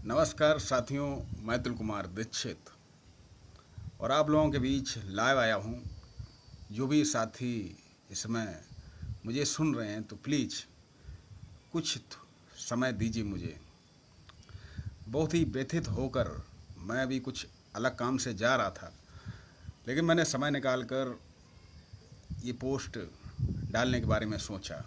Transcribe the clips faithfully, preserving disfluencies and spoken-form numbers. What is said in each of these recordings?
नमस्कार साथियों, मैं अतुल कुमार दीक्षित और आप लोगों के बीच लाइव आया हूँ। जो भी साथी इसमें मुझे सुन रहे हैं तो प्लीज़ कुछ समय दीजिए मुझे। बहुत ही व्यथित होकर मैं अभी कुछ अलग काम से जा रहा था, लेकिन मैंने समय निकालकर ये पोस्ट डालने के बारे में सोचा।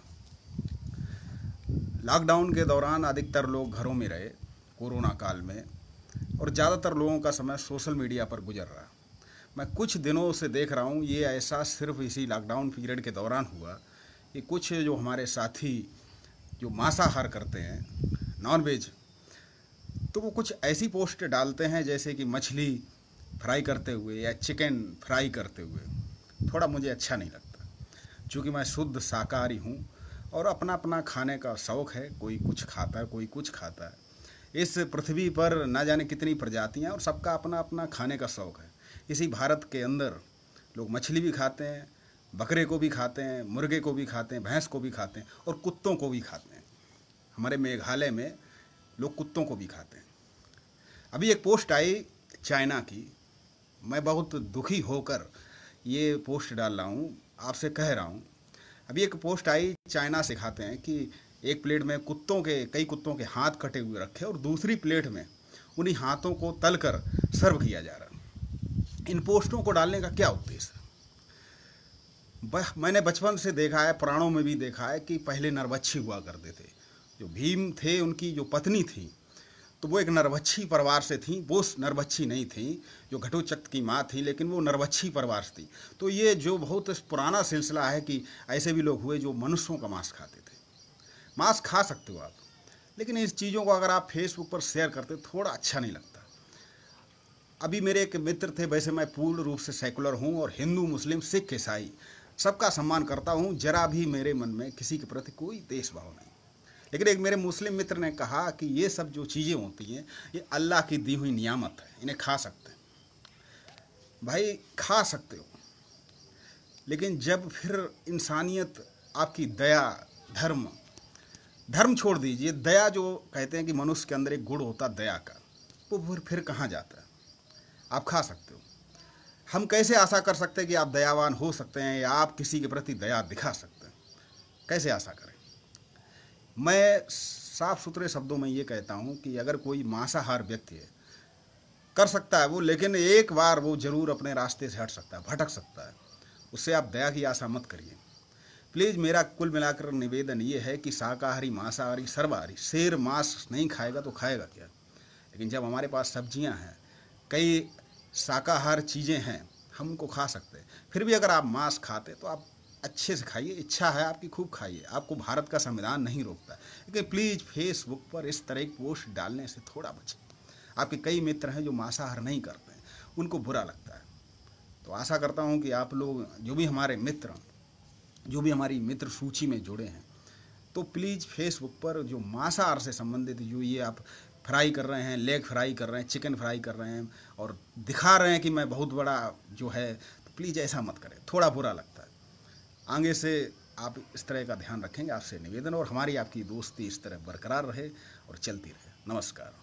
लॉकडाउन के दौरान अधिकतर लोग घरों में रहे कोरोना काल में, और ज़्यादातर लोगों का समय सोशल मीडिया पर गुजर रहा। मैं कुछ दिनों से देख रहा हूँ, ये ऐसा सिर्फ इसी लॉकडाउन पीरियड के दौरान हुआ कि कुछ जो हमारे साथी जो मांसाहार करते हैं, नॉन वेज, तो वो कुछ ऐसी पोस्ट डालते हैं जैसे कि मछली फ्राई करते हुए या चिकन फ्राई करते हुए। थोड़ा मुझे अच्छा नहीं लगता, क्योंकि मैं शुद्ध शाकाहारी हूँ और अपना अपना खाने का शौक़ है। कोई कुछ खाता है, कोई कुछ खाता है। इस पृथ्वी पर ना जाने कितनी प्रजातियां और सबका अपना अपना खाने का शौक़ है। इसी भारत के अंदर लोग मछली भी खाते हैं, बकरे को भी खाते हैं, मुर्गे को भी खाते हैं, भैंस को भी खाते हैं और कुत्तों को भी खाते हैं। हमारे मेघालय में लोग कुत्तों को भी खाते हैं। अभी एक पोस्ट आई चाइना की, मैं बहुत दुखी होकर ये पोस्ट डाल रहा हूँ, आपसे कह रहा हूँ। अभी एक पोस्ट आई, चाइना से खाते हैं कि एक प्लेट में कुत्तों के कई कुत्तों के हाथ कटे हुए रखे और दूसरी प्लेट में उन्हीं हाथों को तलकर सर्व किया जा रहा। इन पोस्टों को डालने का क्या उद्देश्य है? मैंने बचपन से देखा है, पुराणों में भी देखा है कि पहले नरभक्षी हुआ करते थे। जो भीम थे, उनकी जो पत्नी थी तो वो एक नरभक्षी परिवार से थी। वो नरभक्षी नहीं थी जो घटोत्कच की माँ थी, लेकिन वो नरभक्षी परिवार से थी। तो ये जो बहुत पुराना सिलसिला है कि ऐसे भी लोग हुए जो मनुष्यों का मांस खाते थे। मांस खा सकते हो आप, लेकिन इस चीज़ों को अगर आप फेसबुक पर शेयर करते थोड़ा अच्छा नहीं लगता। अभी मेरे एक मित्र थे, वैसे मैं पूर्ण रूप से सेकुलर हूँ और हिंदू, मुस्लिम, सिख, ईसाई सबका सम्मान करता हूँ। जरा भी मेरे मन में किसी के प्रति कोई देशभाव नहीं। लेकिन एक मेरे मुस्लिम मित्र ने कहा कि ये सब जो चीज़ें होती हैं ये अल्लाह की दी हुई नियामत है, इन्हें खा सकते हैं। भाई खा सकते हो, लेकिन जब फिर इंसानियत, आपकी दया, धर्म धर्म छोड़ दीजिए, दया जो कहते हैं कि मनुष्य के अंदर एक गुण होता दया का, वो फिर फिर कहाँ जाता है? आप खा सकते हो। हम कैसे आशा कर सकते हैं कि आप दयावान हो सकते हैं या आप किसी के प्रति दया दिखा सकते हैं? कैसे आशा करें? मैं साफ सुथरे शब्दों में ये कहता हूँ कि अगर कोई मांसाहार व्यक्ति है, कर सकता है वो, लेकिन एक बार वो जरूर अपने रास्ते से हट सकता है, भटक सकता है। उससे आप दया की आशा मत करिए प्लीज़। मेरा कुल मिलाकर निवेदन ये है कि शाकाहारी, मांसाहारी, सर्वाहारी, शेर मांस नहीं खाएगा तो खाएगा क्या? लेकिन जब हमारे पास सब्जियां हैं, कई शाकाहार चीज़ें हैं, हम उनको खा सकते हैं। फिर भी अगर आप मांस खाते तो आप अच्छे से खाइए, इच्छा है आपकी खूब खाइए, आपको भारत का संविधान नहीं रोकता। लेकिन प्लीज़ फेसबुक पर इस तरह की पोस्ट डालने से थोड़ा बचें। आपके कई मित्र हैं जो मांसाहार नहीं करते हैं, उनको बुरा लगता है। तो आशा करता हूँ कि आप लोग, जो भी हमारे मित्र, जो भी हमारी मित्र सूची में जुड़े हैं, तो प्लीज़ फेसबुक पर जो मांसाहार से संबंधित जो ये आप फ्राई कर रहे हैं, लेग फ्राई कर रहे हैं, चिकन फ्राई कर रहे हैं और दिखा रहे हैं कि मैं बहुत बड़ा जो है, तो प्लीज़ ऐसा मत करें, थोड़ा बुरा लगता है। आगे से आप इस तरह का ध्यान रखेंगे, आपसे निवेदन, और हमारी आपकी दोस्ती इस तरह बरकरार रहे और चलती रहे। नमस्कार।